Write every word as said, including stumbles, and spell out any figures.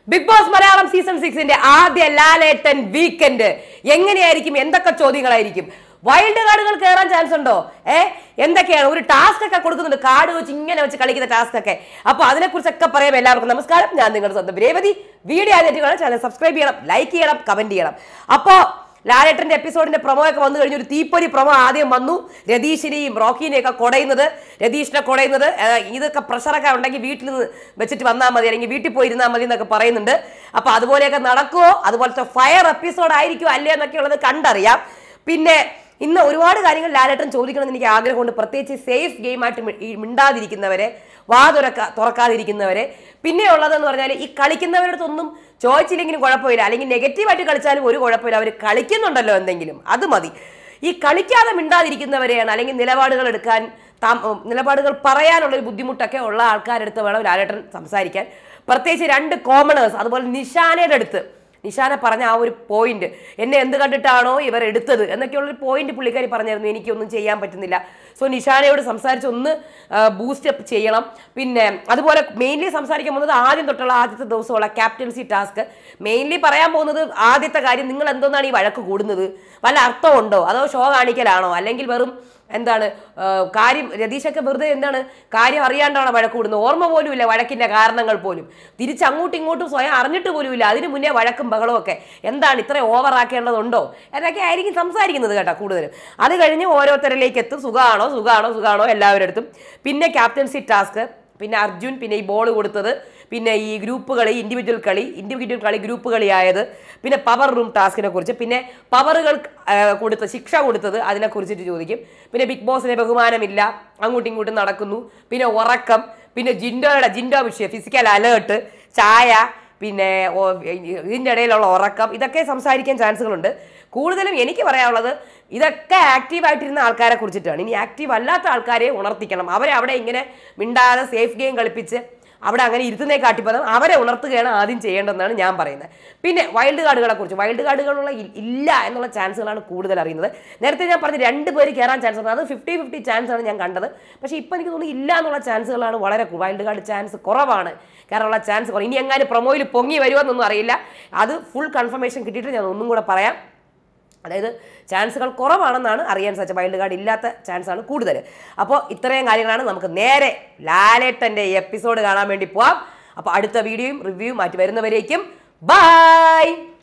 Big Boss Malayalam season സിക്സിന്റെ ആദ്യ Lalettan weekend എങ്ങനെയായിരിക്കും? എന്തൊക്കെ ചോദ്യങ്ങളായിരിക്കും? വൈൽഡ് കാർഡുകൾ കയറാൻ ചാൻസ് ഉണ്ടോ? ഏഹ് എന്തൊക്കെയാണ്? ഒരു ടാസ്ക് ഒക്കെ കൊടുക്കുന്നുണ്ട്, കാർഡ് വെച്ച് ഇങ്ങനെ വെച്ച് കളിക്കുന്ന ടാസ്ക് ഒക്കെ. അപ്പൊ അതിനെക്കുറിച്ചൊക്കെ പറയാം. എല്ലാവർക്കും നമസ്കാരം, ഞാൻ നിങ്ങളുടെ സ്വന്തം രേവതി. വീഡിയോ ആദ്യമായിട്ട് ചാനൽ സബ്സ്ക്രൈബ് ചെയ്യണം, ലൈക്ക് ചെയ്യണം, കമന്റ് ചെയ്യണം. അപ്പോ ലാലേട്ടന്റെ എപ്പിസോഡിന്റെ പ്രൊമോ ഒക്കെ വന്നു കഴിഞ്ഞു. ഒരു തീപ്പൊരി പ്രൊമോ ആദ്യം വന്നു. രതീഷിനെയും റോക്കിനെയും ഒക്കെ കൊടയുന്നത്, രതീഷിനെ കൊടയുന്നത്, ഇതൊക്കെ പ്രഷറൊക്കെ ഉണ്ടെങ്കിൽ വീട്ടിൽ നിന്ന് വെച്ചിട്ട് വന്നാൽ മതി, അല്ലെങ്കിൽ വീട്ടിൽ പോയി ഇരുന്നാൽ മതി എന്നൊക്കെ പറയുന്നുണ്ട്. അപ്പൊ അതുപോലെയൊക്കെ നടക്കുമോ? അതുപോലത്തെ ഫയർ എപ്പിസോഡ് ആയിരിക്കും അല്ലേ എന്നൊക്കെ ഉള്ളത് കണ്ടറിയാം. പിന്നെ ഇന്ന് ഒരുപാട് കാര്യങ്ങൾ ലാലേട്ടൻ ചോദിക്കണമെന്ന് എനിക്ക് ആഗ്രഹമുണ്ട്. പ്രത്യേകിച്ച് സേഫ് ഗെയിമായിട്ട് മിണ്ടാതിരിക്കുന്നവരെ, വാ തുറക്ക തുറക്കാതിരിക്കുന്നവരെ. പിന്നെ ഉള്ളതെന്ന് പറഞ്ഞാൽ ഈ കളിക്കുന്നവരടുത്തൊന്നും ചോദിച്ചില്ലെങ്കിലും കുഴപ്പമില്ല, അല്ലെങ്കിൽ നെഗറ്റീവായിട്ട് കളിച്ചാലും ഒരു കുഴപ്പമില്ല, അവർ കളിക്കുന്നുണ്ടല്ലോ എന്തെങ്കിലും, അത് മതി. ഈ കളിക്കാതെ മിണ്ടാതിരിക്കുന്നവരെയാണ്, അല്ലെങ്കിൽ നിലപാടുകൾ എടുക്കാൻ നിലപാടുകൾ പറയാനുള്ളൊരു ബുദ്ധിമുട്ടൊക്കെ ഉള്ള ആൾക്കാരെടുത്ത് വേണം ലാലേട്ടൻ സംസാരിക്കാൻ. പ്രത്യേകിച്ച് രണ്ട് കോമണേഴ്സ്, അതുപോലെ നിഷാനയുടെ അടുത്ത്. നിഷാന പറഞ്ഞ ആ ഒരു പോയിന്റ്, എന്നെ എന്ത് കണ്ടിട്ടാണോ ഇവർ എടുത്തത് എന്നൊക്കെയുള്ളൊരു പോയിന്റ് പുള്ളിക്കാരി പറഞ്ഞായിരുന്നു. എനിക്കൊന്നും ചെയ്യാൻ പറ്റുന്നില്ല. സോ നിഷാനയോട് സംസാരിച്ച് ഒന്ന് ബൂസ്റ്റ് അപ്പ് ചെയ്യണം. പിന്നെ അതുപോലെ മെയിൻലി സംസാരിക്കാൻ പോകുന്നത് ആദ്യം തൊട്ടുള്ള ആദ്യത്തെ ദിവസമുള്ള ക്യാപ്റ്റൻസി ടാസ്ക്. മെയിൻലി പറയാൻ പോകുന്നത് ആദ്യത്തെ കാര്യം, നിങ്ങൾ എന്തെന്നാണ് ഈ വഴക്ക് കൂടുന്നത്? വല്ല അർത്ഥമുണ്ടോ? അതോ ഷോ കാണിക്കലാണോ? അല്ലെങ്കിൽ വെറും എന്താണ് കാര്യം? രതീഷൊക്കെ വെറുതെ എന്താണ് കാര്യം അറിയാണ്ടാണ് വഴക്ക് കൂടുന്നത്. ഓർമ്മ പോലും ഇല്ല വഴക്കിന്റെ കാരണങ്ങൾ പോലും. തിരിച്ച് അങ്ങോട്ടും ഇങ്ങോട്ടും സ്വയം അറിഞ്ഞിട്ട് പോലും ഇല്ല. അതിന് മുന്നേ വഴക്കും ബഹളവും ഒക്കെ. എന്താണ് ഇത്ര ഓവർ ആക്കേണ്ടതുണ്ടോ എന്നൊക്കെ ആയിരിക്കും സംസാരിക്കുന്നത് കേട്ടോ കൂടുതലും. അത് കഴിഞ്ഞ് ഓരോരുത്തരിലേക്ക് എത്തും. സുഖമാണോ സുഖമാണോ സുഖമാണോ എല്ലാവരുടെ അടുത്തും. പിന്നെ ക്യാപ്റ്റൻസി ടാസ്ക്, പിന്നെ അർജുൻ, പിന്നെ ഈ ബോൾ കൊടുത്തത്, പിന്നെ ഈ ഗ്രൂപ്പ് കളി, ഇൻഡിവിജ്വൽ കളി, ഇൻഡിവിജ്വൽ കളി ഗ്രൂപ്പ് കളിയായത്, പിന്നെ പവർ റൂം ടാസ്കിനെ കുറിച്ച്, പിന്നെ പവറുകൾ കൊടുത്ത ശിക്ഷ കൊടുത്തത് അതിനെക്കുറിച്ചിട്ട് ചോദിക്കും. പിന്നെ ബിഗ് ബോസിനെ ബഹുമാനമില്ല, അങ്ങോട്ടും ഇങ്ങോട്ടും നടക്കുന്നു, പിന്നെ ഉറക്കം, പിന്നെ ജിൻഡോയുടെ ജിൻഡോ വിഷയം, ഫിസിക്കൽ അലേർട്ട്, ചായ, പിന്നെ ഇതിൻ്റെ ഇടയിലുള്ള ഉറക്കം, ഇതൊക്കെ സംസാരിക്കാൻ ചാൻസുകളുണ്ട്. കൂടുതലും എനിക്ക് പറയാനുള്ളത് ഇതൊക്കെ ആക്റ്റീവായിട്ടിരുന്ന ആൾക്കാരെ കുറിച്ചിട്ടാണ്. ഇനി ആക്റ്റീവ് അല്ലാത്ത ആൾക്കാരെ ഉണർത്തിക്കണം. അവരെ അവിടെ ഇങ്ങനെ മിണ്ടാതെ സേഫ് ഗെയിം കളിപ്പിച്ച് അവിടെ അങ്ങനെ ഇരുത്തുന്നേ കാട്ടിപ്പതും അവരെ ഉണർത്തുകയാണ് ആദ്യം ചെയ്യേണ്ടതെന്നാണ് ഞാൻ പറയുന്നത്. പിന്നെ വൈൽഡ് കാർഡുകളെ കുറിച്ച്, വൈൽഡ് കാർഡുകളുള്ള ഇല്ല എന്നുള്ള ചാൻസുകളാണ് കൂടുതൽ അറിയുന്നത്. നേരത്തെ ഞാൻ പറഞ്ഞ രണ്ട് പേര് കയറാൻ ചാൻസ് ഉണ്ട്, അത് ഫിഫ്റ്റി ഫിഫ്റ്റി ചാൻസ് ആണ് ഞാൻ കണ്ടത്. പക്ഷേ ഇപ്പം എനിക്ക് തോന്നുന്നു ഇല്ല എന്നുള്ള ചാൻസുകളാണ് വളരെ, വൈൽഡ് കാർഡ് ചാൻസ് കുറവാണ്. കാരണം ചാൻസ് കുറവ്. ഇനി എങ്ങാനും പ്രൊമോയിൽ പൊങ്ങി വരുമെന്നൊന്നും അറിയില്ല. അത് ഫുൾ കൺഫർമേഷൻ കിട്ടിയിട്ട് ഞാൻ ഒന്നും കൂടെ പറയാം. അതായത് ചാൻസുകൾ കുറവാണെന്നാണ് അറിയാൻ സാധിച്ചത്. വൈൽഡ് കാർഡ് ഇല്ലാത്ത ചാൻസാണ് കൂടുതൽ. അപ്പോൾ ഇത്രയും കാര്യങ്ങളാണ്. നമുക്ക് നേരെ ലാലേട്ടൻ്റെ ഈ എപ്പിസോഡ് കാണാൻ വേണ്ടി പോവാം. അപ്പോൾ അടുത്ത വീഡിയോയും റിവ്യൂവും മാറ്റി വരുന്നവരേക്കും ബൈ.